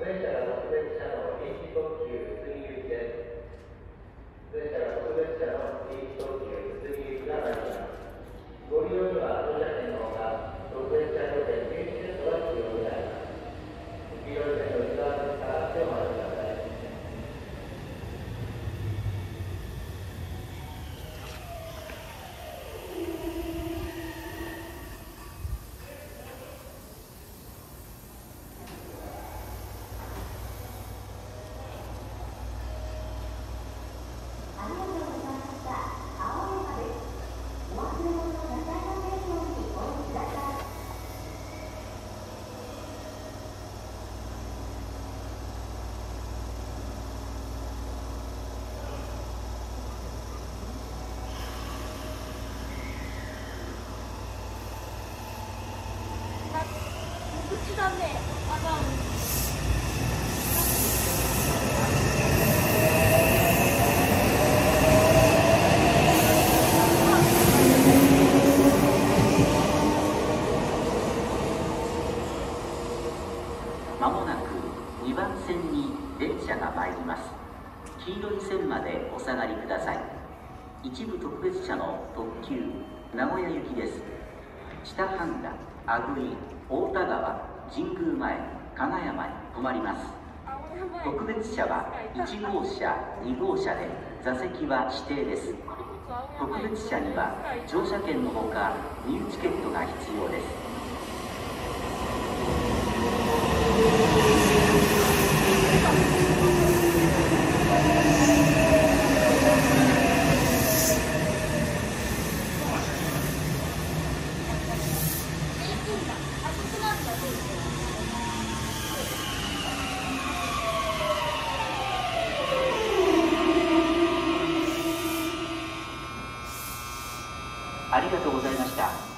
電車が特別車の臨時特急杉行きです。電車が特別車の臨時特急杉行きが参ります。ご利用には乗車券のほか、特別車両券入手セットが必要になります。黄色い線の内側に下がってお待ちください。 口だね。 まもなく2番線に電車が参ります。黄色い線までお下がりください。一部特別車の特急名古屋行きです。知多半田、阿久井、太田川、神宮前、加賀山に止まります。特別車は1号車、2号車で座席は指定です。特別車には乗車券のほか入チケットが必要です。ありがとうございました。